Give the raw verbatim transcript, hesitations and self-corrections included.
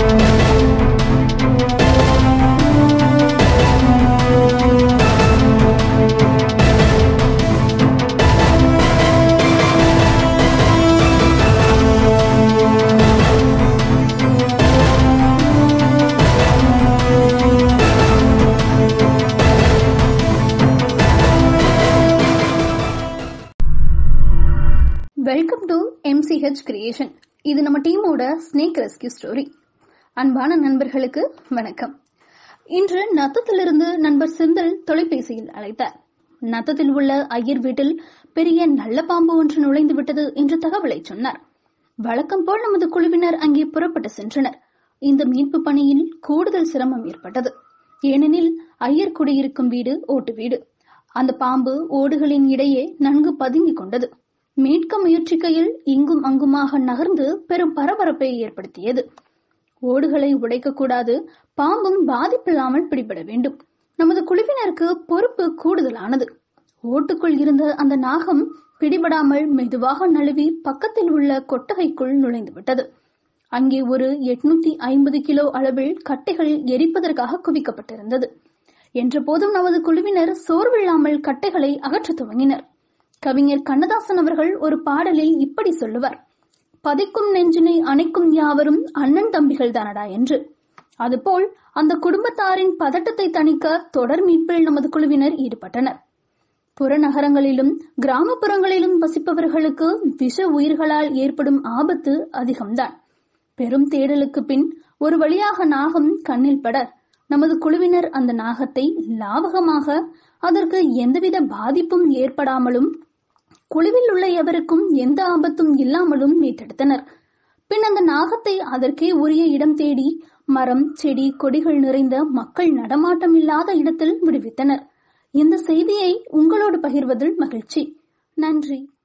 Welcome to M C H creation. இது நம்ம டீமோட ஸ்னேக் ரெஸ்கியூ ஸ்டோரி. அன்பான நண்பர்களுக்கு வணக்கம். இன்று நத்தத்திலிருந்து நண்பர் செந்தில் தொலைபேசியில் அழைத்தார். நத்தத்தில் உள்ள ஐயர் வீட்டில் பெரிய நல்ல பாம்பு ஒன்று நுழைந்து விட்டது என்ற தகவலை சொன்னார். வழக்கம் போல் நமது குழுவினர் அங்கே புறப்பட்டு சென்றனர். இந்த மீட்பு பணியில் கூடுதல் சிரமம் ஏற்பட்டது. ஏனெனில் ஐயர் குடியிருக்கும் வீடு ஓட்டு வீடு. அந்த பாம்பு ஓடுகளின் இடையே நன்கு பதுங்கி கொண்டது. மீட்க முயற்சிக்கையில் இங்கும் அங்குமாக நகர்ந்து பெரும் பரபரப்பை ஏற்படுத்தியது. ஓடுகளை உடைக்கக்கூடாது, பாம்பும் பாதிப்பில்லாமல் பிடிபட வேண்டும். நமது குழுவினருக்கு பொறுப்பு கூடுதலானது. ஓட்டுக்குள் இருந்த அந்த நாகம் பிடிபடாமல் மெதுவாக நழுவி பக்கத்தில் உள்ள கொட்டகைக்குள் நுழைந்து விட்டது. அங்கே ஒரு எட்நூத்தி ஐம்பது கிலோ அளவில் கட்டைகள் எரிப்பதற்காக குவிக்கப்பட்டிருந்தது. என்ற போதும் நமது குழுவினர் சோர்வில்லாமல் கட்டைகளை அகற்ற துவங்கினர். கவிஞர் கண்ணதாசன் அவர்கள் ஒரு பாடலில் இப்படி சொல்லுவார்: பதிக்கும் நெஞ்சினை அணைக்கும் யாவரும் அண்ணன் தம்பிகள் தானடா என்று. அதுபோல் அந்த குடும்பத்தாரின் பதட்டத்தை தணிக்க தொடர் மீட்பில் நமது குழுவினர் ஈடுபட்டனர். புறநகரங்களிலும் கிராமப்புறங்களிலும் வசிப்பவர்களுக்கு விஷ உயிர்களால் ஏற்படும் ஆபத்து அதிகம்தான். பெரும் தேடலுக்கு பின் ஒரு வழியாக நாகம் கண்ணில் பட நமது குழுவினர் அந்த நாகத்தை லாவகமாக, அதற்கு எந்தவித பாதிப்பும் ஏற்படாமலும் குழுவில் உள்ள எவருக்கும் எந்த ஆபத்தும் இல்லாமலும் மீட்டெடுத்தனர். பின் அந்த நாகத்தை அதற்கே உரிய இடம் தேடி மரம், செடி, கொடிகள் நிறைந்த மக்கள் நடமாட்டம் இல்லாத இடத்தில் விடுவித்தனர். இந்த செய்தியை உங்களோடு பகிர்வதில் மகிழ்ச்சி. நன்றி.